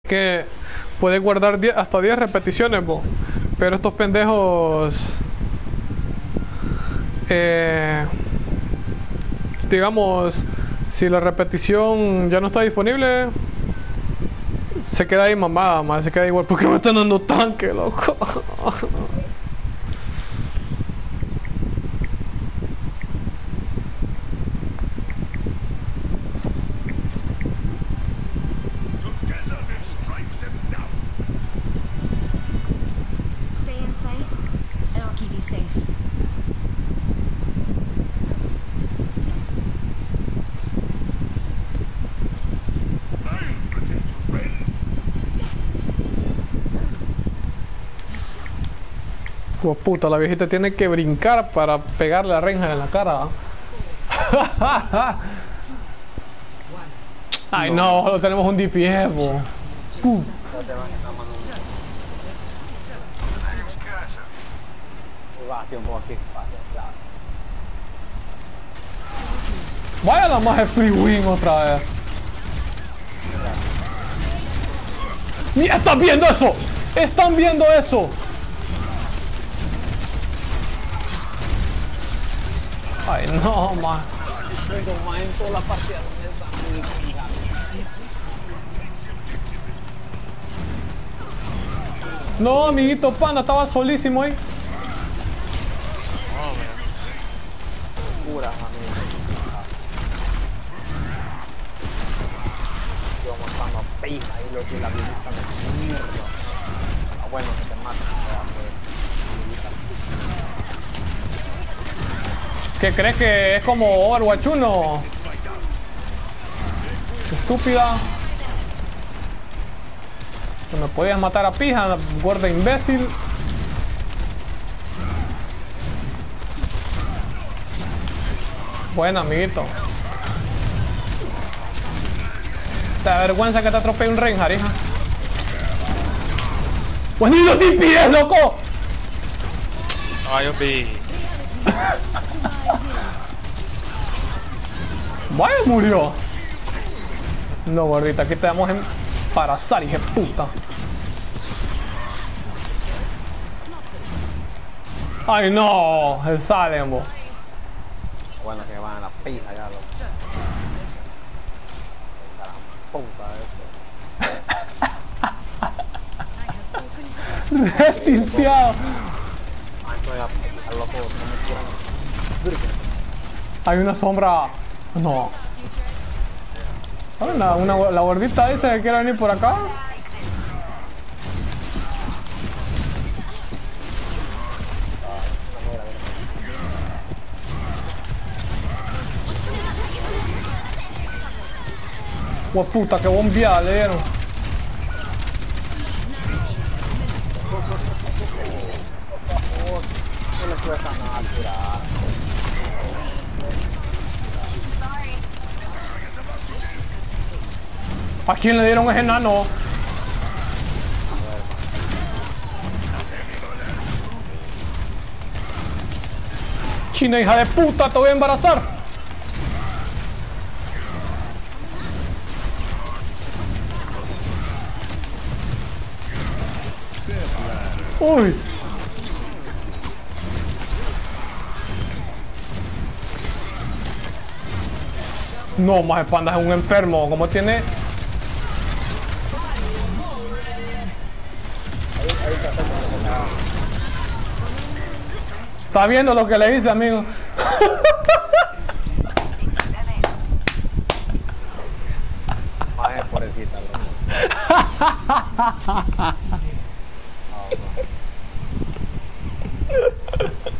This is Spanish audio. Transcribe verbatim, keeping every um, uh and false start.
que puede guardar diez, hasta diez repeticiones, bo. Pero estos pendejos, eh, digamos, si la repetición ya no está disponible, se queda ahí mamada, man, se queda igual. Porque me están dando tanque, loco. Pues puta, la viejita tiene que brincar para pegarle a Reinhardt en la cara. Ay no, solo tenemos un D P S, bo. Uh. Vaya la magia free win otra vez. Mira, ¿están viendo eso? ¿Están viendo eso? Ay, no, man. No, amiguito Panda, estaba solísimo ahí. Pura, amigo. Yo matando a pija y lo que la visita me mierda. Ah, bueno, que te mata. ¿Qué crees que es como Overwatch uno? Estúpida. Que me podías matar a pija, gorda imbécil. Bueno, amiguito. Te da vergüenza que te atropelle un Reinhardt, hija. ¡Buenito D P S, loco! Ah, yo vi. Vaya, murió. No, gordita, aquí te vamos en parazar, hija puta. Ay, no, el Salem, bo. Bueno, que van a la pija ya, loco. La puta, Resistiado. Hay una sombra. No. Una, una, la gordita dice que quiere venir por acá. Oh, puta, que bombeada le dieron. no le cuesta nada tirar. ¿A quién le dieron ese enano? China, hija de puta, te voy a embarazar. Uy. No, más Panda es un enfermo. ¿Cómo tiene? Está viendo lo que le hice, amigo. Más pobrecita, loco.